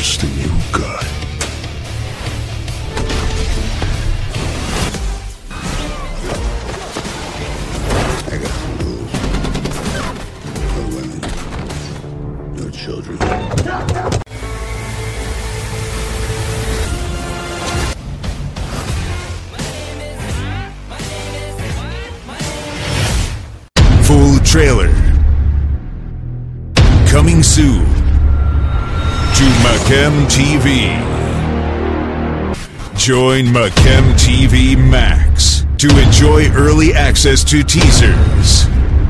worst thing you got. I got some rules. No women. No children. Full trailer. Coming soon to MacamTV. Join MacamTV Max to enjoy early access to teasers,